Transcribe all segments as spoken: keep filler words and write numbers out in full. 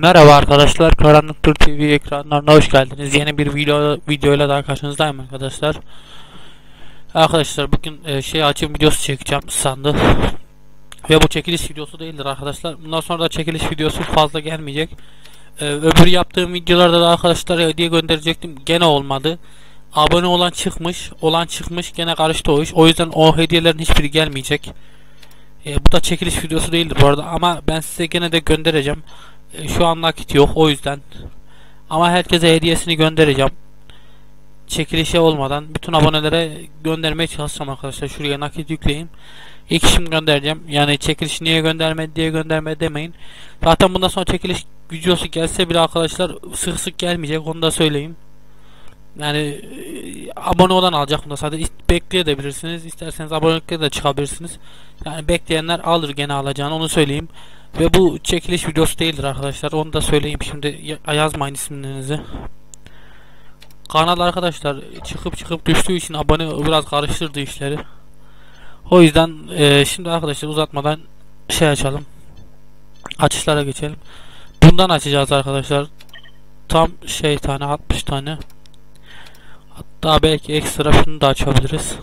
Merhaba arkadaşlar, Karanlık Tur T V ekranlarına hoş geldiniz. Yeni bir video videoyla daha karşınızdayım arkadaşlar. Arkadaşlar bugün e, şey açım videosu çekeceğim sandı. Ve bu çekiliş videosu değildir arkadaşlar. Bundan sonra da çekiliş videosu fazla gelmeyecek. E, öbür yaptığım videolarda da arkadaşlar hediye gönderecektim. Gene olmadı. Abone olan çıkmış, olan çıkmış, gene karıştı o iş. O yüzden o hediyelerin hiçbiri gelmeyecek. E, bu da çekiliş videosu değildir bu arada, ama ben size gene de göndereceğim. E, şu an nakit yok o yüzden. Ama herkese hediyesini göndereceğim. Çekilişe olmadan bütün abonelere göndermeye çalışacağım arkadaşlar. Şuraya nakit yükleyeyim. İlk işim göndereceğim. Yani çekiliş niye göndermedi diye gönderme demeyin. Zaten bundan sonra çekiliş videosu gelse bile arkadaşlar sık sık gelmeyecek, onu da söyleyeyim. Yani e, abone olan alacak bunda, sadece bekleyebilirsiniz. İsterseniz abonelikle de çıkabilirsiniz. Yani bekleyenler alır, gene alacağını, onu söyleyeyim. Ve bu çekiliş videosu değildir arkadaşlar, onu da söyleyeyim. Şimdi yazmayın isimlerinizi. Kanal arkadaşlar çıkıp çıkıp düştüğü için abone biraz karıştırdı işleri. O yüzden e, şimdi arkadaşlar uzatmadan şey açalım. Açışlara geçelim. Bundan açacağız arkadaşlar. Tam şey tane altmış tane. Hatta belki ekstra şunu da açabiliriz.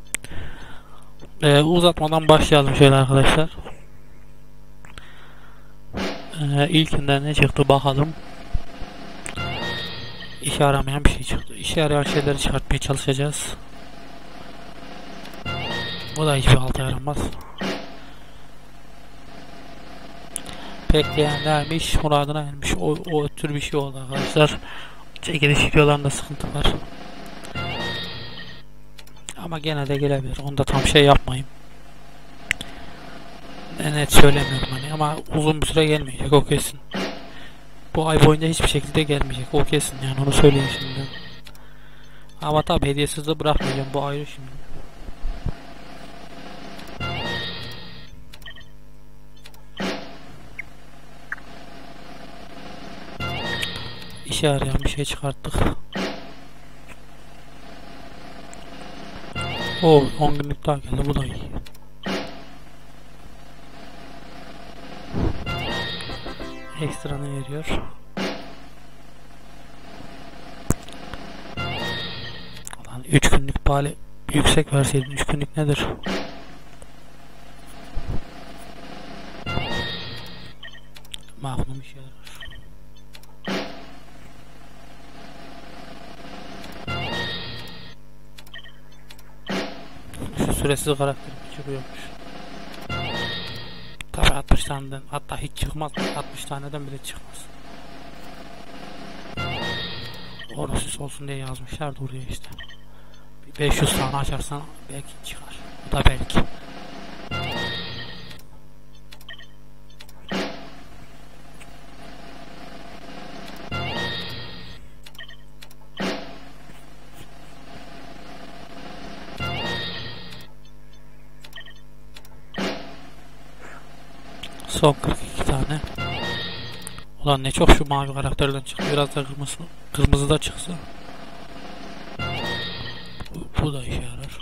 Ee, uzatmadan başlayalım şöyle arkadaşlar. Ee, ilkinden ne çıktı bakalım. İşe yaramayan bir şey çıktı. İşe yarayan şeyleri çıkartmaya çalışacağız. Bu da hiçbir alta yaramaz. Bekleyenlermiş, muradına ermiş. O, o tür bir şey oldu arkadaşlar. Çekiliş videolarında sıkıntı var. Ama gene de gelebilir. Onda tam şey yapmayayım. Net söylemiyorum hani, ama uzun bir süre gelmeyecek, o kesin. Bu ay boyunca hiçbir şekilde gelmeyecek, o kesin, yani onu söyleyeyim şimdi. Ama tabi hediyesiz de bırakmayacağım, bu ayrı şimdi. İşe yarayan bir şey çıkarttık. O on günlük daha geldi, bu da iyi. Ekstra ne veriyor? Ulan üç günlük bari yüksek verseydin. Üç günlük nedir? Mahvum işe yarar. Şu süresiz karakter çıkıyormuş. Tabi altmış taneden, hatta hiç çıkmaz. altmış taneden bile çıkmaz. Orası olsun diye yazmışlar da oraya işte. beş yüz tane açarsan belki çıkar. O da belki. Son kırk iki tane. Ulan ne çok şu mavi karakterden çıktı. Biraz da kırmızı, kırmızı da çıksa. Bu, bu da işe yarar.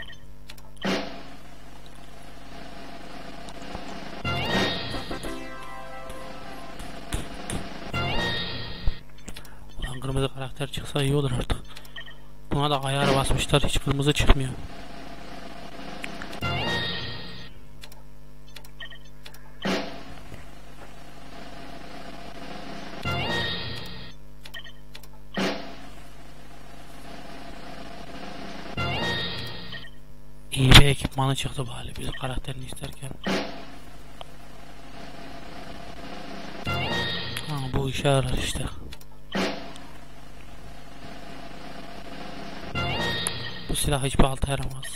Ulan kırmızı karakter çıksa iyi olur artık. Buna da ayar basmışlar, hiç kırmızı çıkmıyor. İyi bir ekipmanı çıktı bari biz karakterini isterken. Ha, bu işe yarar işte. Bu silah hiçbir alta yaramaz.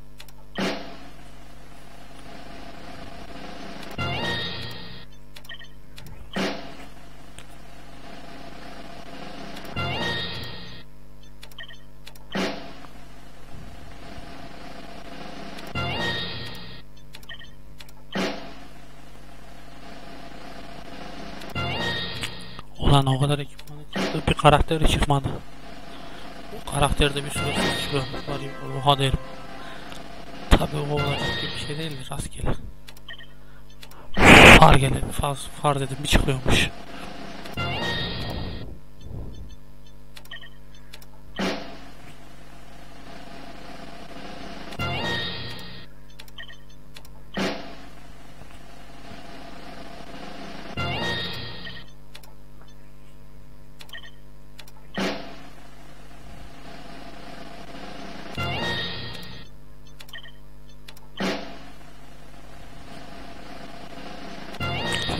Ulan o kadar ekipmanı çıktı, bir karakteri çıkmadı. O karakterde bir sürü ses çıkıyor. Oha derim. Tabi o olacak gibi bir şey değil, rastgele. Far geldi, far, far dedim bir çıkıyormuş.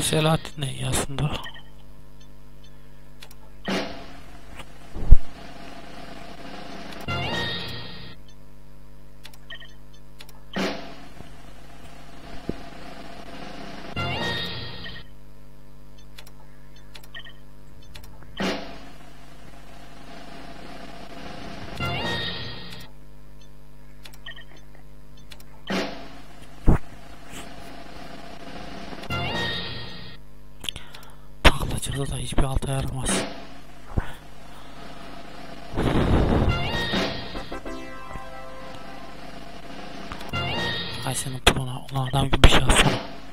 Selahattin ne iyi aslında. Taklacıda da hiçbir alta yaramaz. Ay senin puluna, ulan adam gibi bir şey alsana.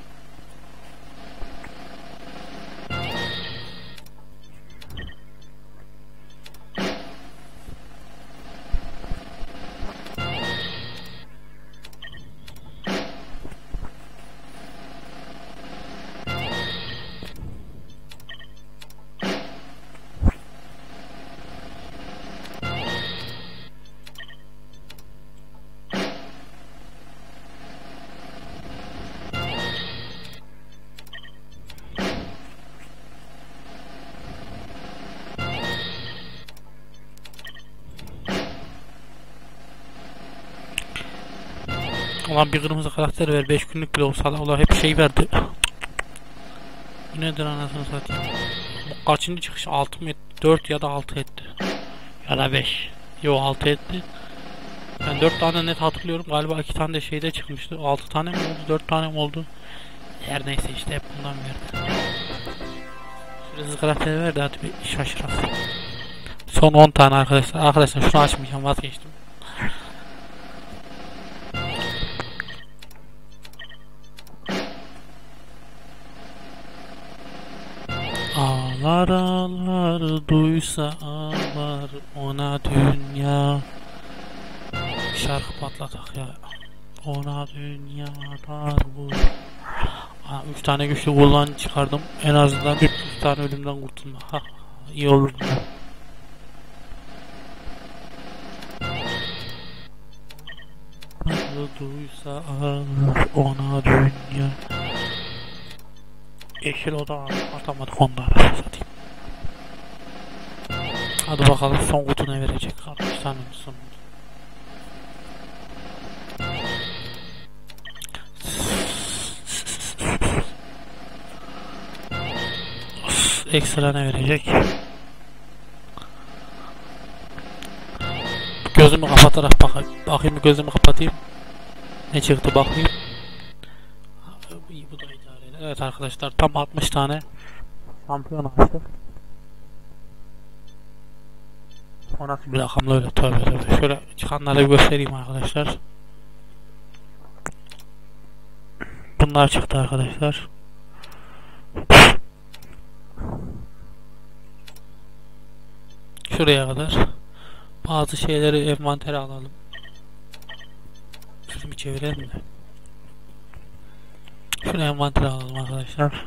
Ulan bir kırmızı karakter ver, beş günlük bile olsa Allah hep şey verdi. Bu nedir anasını satayım? Bu kaçıncı çıkış? altı mı etti? dört ya da altı etti. Ya da beş. Yo altı etti. Ben dört tane net hatırlıyorum. Galiba iki tane de şeyde çıkmıştı. altı tane mi oldu? dört tane mi oldu? Her neyse işte hep bundan verdi. Hızlı karakteri verdi, hadi bir şaşırak. Son on tane arkadaşlar. Arkadaşlar şunu açmayacağım, vazgeçtim. Ağlar ağlar duysa ağlar ona dünya. Şarkı patlatak ya. Ona dünya dar vur. Ha, üç tane güçlü kullan çıkardım. En azından üç yüz tane ölümden kurtulma. Ha, iyi olur. Duysa ağlar ona dünya. Yeşil oda atamadık onları satayım. Hadi bakalım son kutu ne verecek? altmış tane son. Ekstra ne verecek? Gözümü kapatarak bakayım. Bakayım, gözümü kapatayım. Ne çıktı bakayım. İyi, bu da idare eder. Evet arkadaşlar, tam altmış tane şampiyon açtık. O nasıl bir rakamla öyle, tövbe tövbe. Şöyle çıkanları göstereyim arkadaşlar. Bunlar çıktı arkadaşlar. Şuraya kadar. Bazı şeyleri envantere alalım. Şunu bir çevirelim de. Şunu envantere alalım arkadaşlar.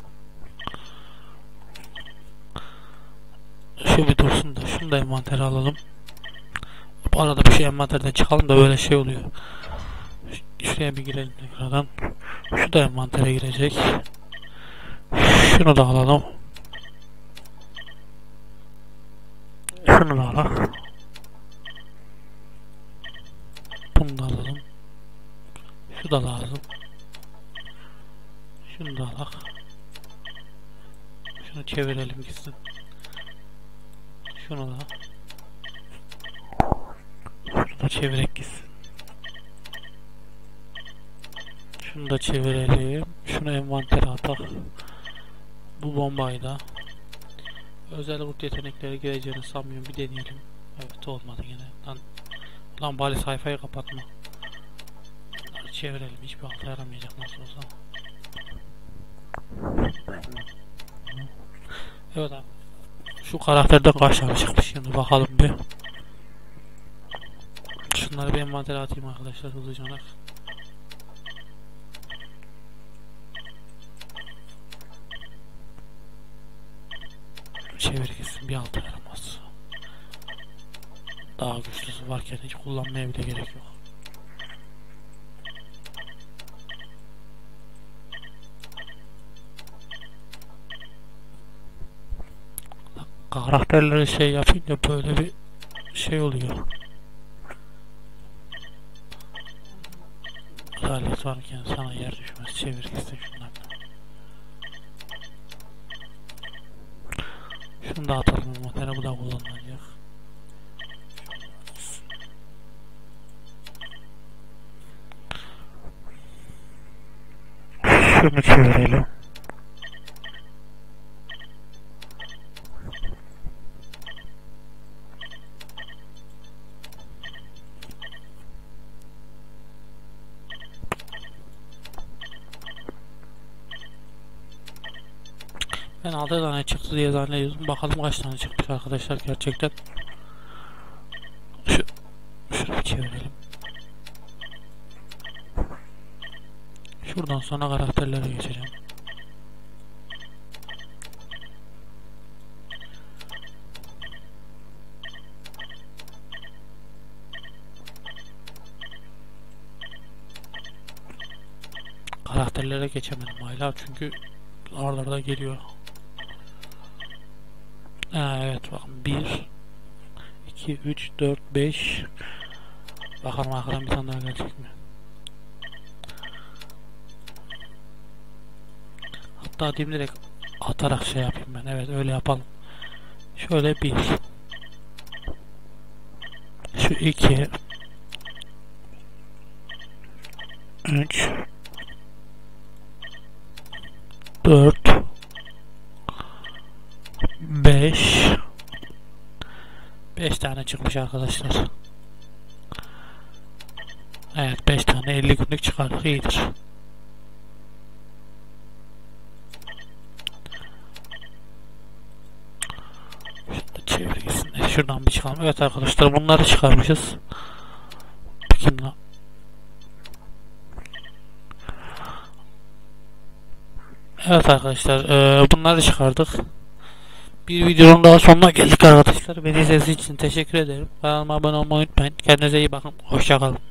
Şu bir dursun da şunu da envantere alalım. Bu arada bir şey envanterden çıkalım da böyle şey oluyor. Şuraya bir girelim tekrardan. Şu da envantere girecek. Şunu da alalım. Şunu da alalım. Bunu da alalım. Şu da lazım. Şunu da alalım. Şunu çevirelim gitsin. Şunu da. Şunu da çevirek gitsin. Şunu da çevirelim. Şunu envantere atalım. Bu bombayı da. Özel kurt yetenekleri gireceğini sanmıyorum. Bir deneyelim. Evet, olmadı yine. Lan, lan bari sayfayı kapatma. Bunları çevirelim. Hiçbir alta yaramayacak nasıl olsa. Evet abi. Şu karakterden kaç tane çıkmış şimdi bakalım bir. Şunları bir envantere atayım arkadaşlar hızlıca. Çevir gitsin, bir alta yaramaz. Daha güçlüsü varken hiç kullanmaya bile gerek yok. Karakterleri şey yapınca böyle bir şey oluyor. Adalet varken sana yer düşmez. Çevir gitsin şundan. Şunu da atalım. Motora bu da kullanılacak. Şunu çevirelim. Ben altı tane çıktı diye zannediyordum. Bakalım kaç tane çıkmış arkadaşlar gerçekten. Şu, şunu çevirelim. Şuradan sonra karakterlere geçeceğim. Karakterlere geçemedim hala çünkü aralarda geliyor. Ha, evet bakın bir iki üç dört beş. Bakalım arkadan bir tane daha gelecek mi? Hatta diyeyim direkt atarak şey yapayım ben. Evet öyle yapalım. Şöyle bir. Şu iki. Üç. Dört. Beş. Beş tane çıkmış arkadaşlar. Evet beş tane elli günlük çıkardık, iyidir. Şunu çevirsin. Şuradan bir çıkalım. Evet arkadaşlar bunları çıkarmışız. Bakayım lan. Evet arkadaşlar e, bunları çıkardık. Bir videonun daha sonuna geldik arkadaşlar. Beni izlediğiniz için teşekkür ederim. Kanalıma abone olmayı unutmayın. Kendinize iyi bakın. Hoşça kalın.